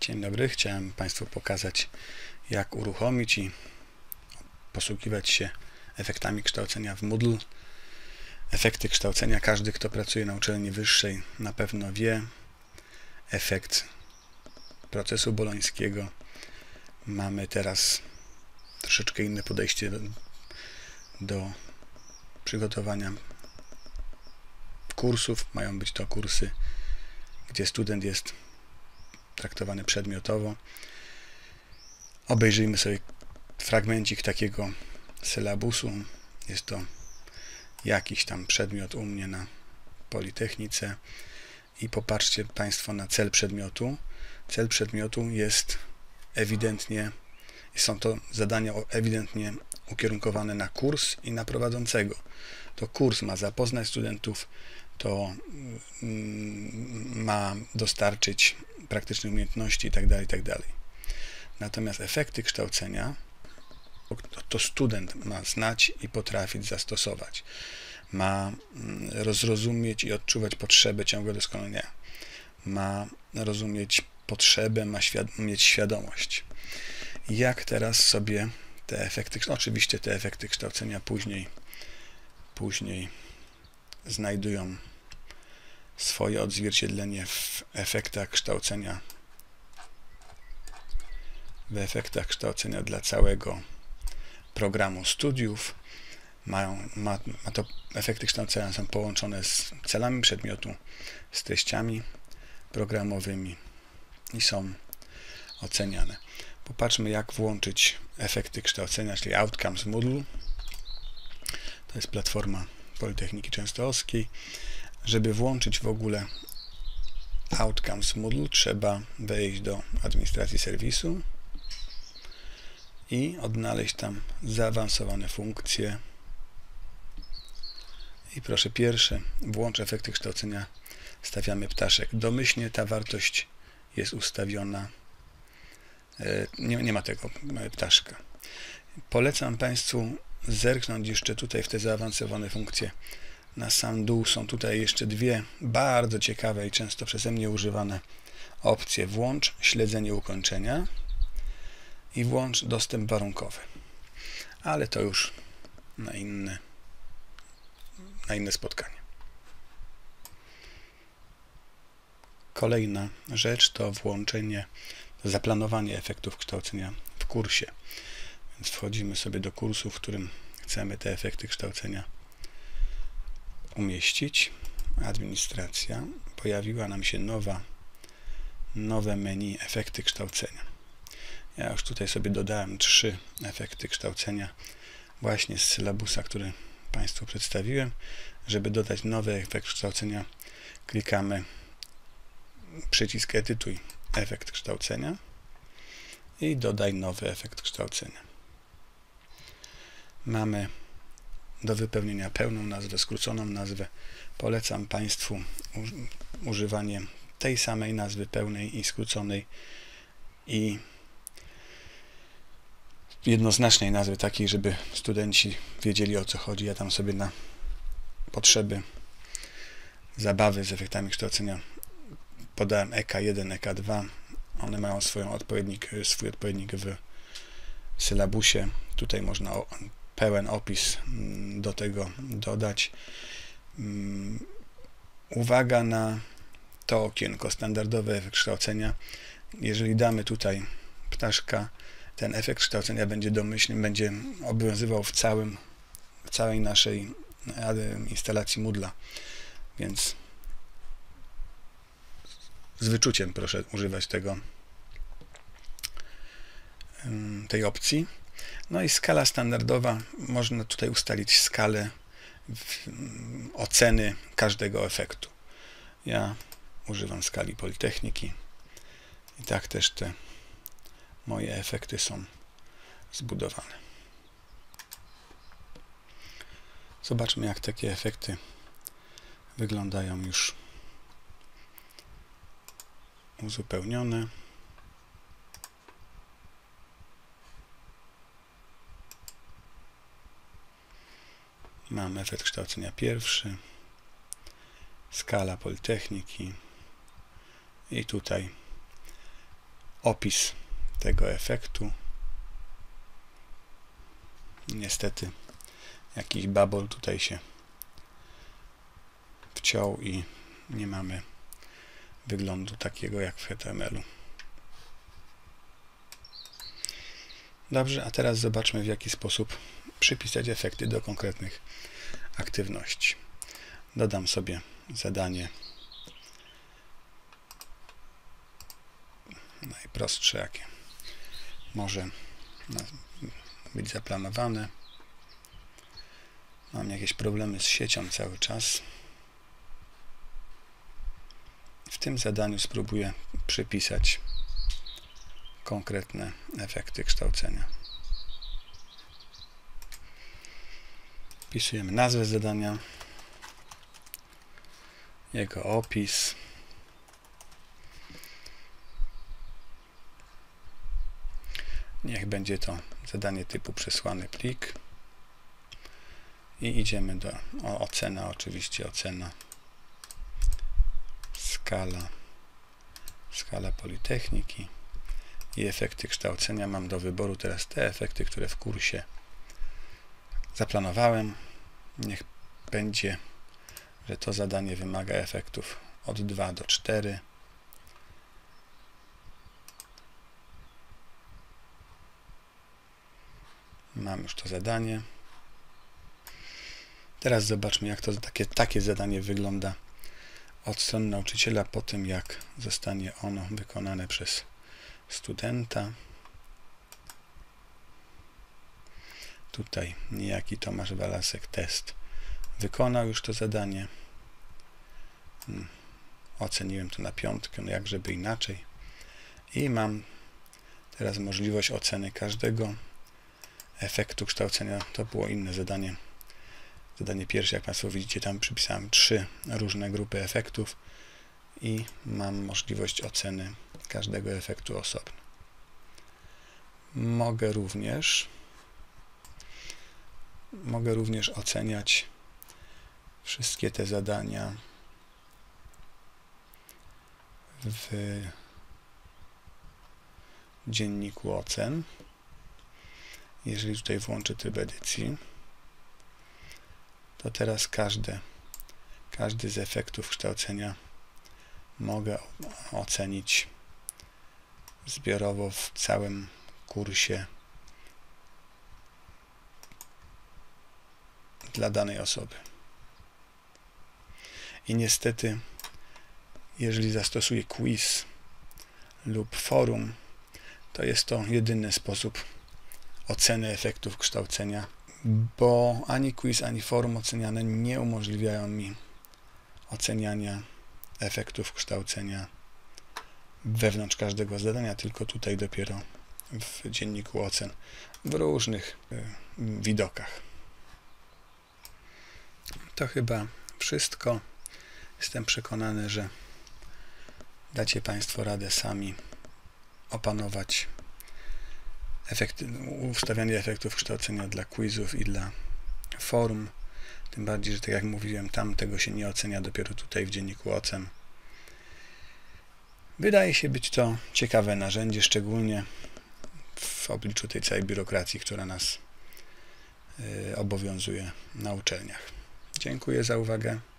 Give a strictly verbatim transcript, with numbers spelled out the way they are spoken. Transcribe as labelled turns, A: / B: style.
A: Dzień dobry, chciałem Państwu pokazać, jak uruchomić i posługiwać się efektami kształcenia w Moodle. Efekty kształcenia, każdy, kto pracuje na uczelni wyższej, na pewno wie. Efekt procesu bolońskiego. Mamy teraz troszeczkę inne podejście do, do przygotowania kursów. Mają być to kursy, gdzie student jest traktowany przedmiotowo. Obejrzyjmy sobie fragmencik takiego sylabusu. Jest to jakiś tam przedmiot u mnie na Politechnice i popatrzcie Państwo na cel przedmiotu. Cel przedmiotu jest ewidentnie, są to zadania ewidentnie ukierunkowane na kurs i na prowadzącego. To kurs ma zapoznać studentów, to ma dostarczyć praktycznych umiejętności itd., itd. Natomiast efekty kształcenia to student ma znać i potrafić zastosować. Ma rozrozumieć i odczuwać potrzebę ciągłego doskonalenia. Ma rozumieć potrzebę, ma świad mieć świadomość. Jak teraz sobie te efekty, oczywiście te efekty kształcenia później, później znajdują swoje odzwierciedlenie w efektach kształcenia, w efektach kształcenia dla całego programu studiów. Mają, ma, ma to efekty kształcenia są połączone z celami przedmiotu, z treściami programowymi i są oceniane. Popatrzmy, jak włączyć efekty kształcenia, czyli Outcomes Moodle. To jest platforma Politechniki Częstochowskiej. Żeby włączyć w ogóle Outcomes Moodle, trzeba wejść do administracji serwisu i odnaleźć tam zaawansowane funkcje. I proszę, pierwsze, włącz efekty kształcenia, stawiamy ptaszek. Domyślnie ta wartość jest ustawiona, nie, nie ma tego ptaszka. Polecam Państwu zerknąć jeszcze tutaj w te zaawansowane funkcje. Na sam dół są tutaj jeszcze dwie bardzo ciekawe i często przeze mnie używane opcje. Włącz śledzenie ukończenia i włącz dostęp warunkowy. Ale to już na inne, na inne spotkanie. Kolejna rzecz to włączenie, to zaplanowanie efektów kształcenia w kursie. Więc wchodzimy sobie do kursu, w którym chcemy te efekty kształcenia umieścić. Administracja. Pojawiła nam się nowa, nowe menu efekty kształcenia. Ja już tutaj sobie dodałem trzy efekty kształcenia właśnie z sylabusa, który Państwu przedstawiłem. Żeby dodać nowy efekt kształcenia, klikamy przycisk edytuj efekt kształcenia i dodaj nowy efekt kształcenia. Mamy do wypełnienia pełną nazwę, skróconą nazwę. Polecam Państwu używanie tej samej nazwy pełnej i skróconej i jednoznacznej nazwy, takiej, żeby studenci wiedzieli, o co chodzi. Ja tam sobie na potrzeby zabawy z efektami kształcenia podałem E K jeden, E K dwa. One mają swoją odpowiednik, swój odpowiednik w sylabusie. Tutaj można pełen opis do tego dodać. Uwaga na to okienko, standardowe efekt kształcenia. Jeżeli damy tutaj ptaszka, ten efekt kształcenia będzie domyślny, będzie obowiązywał w, całym, w całej naszej instalacji Moodle'a. Więc z wyczuciem proszę używać tego, tej opcji. No i skala standardowa, można tutaj ustalić skalę oceny każdego efektu. Ja używam skali Politechniki i tak też te moje efekty są zbudowane. Zobaczmy, jak takie efekty wyglądają już uzupełnione. Mam efekt kształcenia pierwszy, skala Politechniki i tutaj opis tego efektu. Niestety jakiś babol tutaj się wciął i nie mamy wyglądu takiego jak w H T M L-u. Dobrze, a teraz zobaczmy, w jaki sposób przypisać efekty do konkretnych aktywności. Dodam sobie zadanie najprostsze, jakie może być zaplanowane. Mam jakieś problemy z siecią cały czas. W tym zadaniu spróbuję przypisać konkretne efekty kształcenia. Wpisujemy nazwę zadania, jego opis, niech będzie to zadanie typu przesłany plik i idziemy do o, ocena, oczywiście ocena, skala, skala Politechniki i efekty kształcenia. Mam do wyboru teraz te efekty, które w kursie zaplanowałem. Niech będzie, że to zadanie wymaga efektów od dwa do czterech. Mam już to zadanie. Teraz zobaczmy, jak to takie, takie zadanie wygląda od strony nauczyciela po tym, jak zostanie ono wykonane przez studenta. Tutaj niejaki Tomasz Walasek test wykonał już to zadanie. Hmm. Oceniłem to na piątkę, no jak żeby inaczej. I mam teraz możliwość oceny każdego efektu kształcenia. To było inne zadanie. Zadanie pierwsze, jak Państwo widzicie, tam przypisałem trzy różne grupy efektów i mam możliwość oceny każdego efektu osobno. Mogę również mogę również oceniać wszystkie te zadania w dzienniku ocen. Jeżeli tutaj włączę tryb edycji, to teraz każde, każdy z efektów kształcenia mogę ocenić zbiorowo w całym kursie dla danej osoby. I niestety, jeżeli zastosuję quiz lub forum, to jest to jedyny sposób oceny efektów kształcenia, bo ani quiz, ani forum oceniane nie umożliwiają mi oceniania efektów kształcenia wewnątrz każdego zadania, tylko tutaj dopiero w dzienniku ocen w różnych y, widokach. To chyba wszystko. Jestem przekonany, że dacie Państwo radę sami opanować efekty, ustawianie efektów kształcenia dla quizów i dla forum. Tym bardziej, że tak jak mówiłem, tam tego się nie ocenia, dopiero tutaj w dzienniku ocen. Wydaje się być to ciekawe narzędzie, szczególnie w obliczu tej całej biurokracji, która nas y, obowiązuje na uczelniach. Dziękuję za uwagę.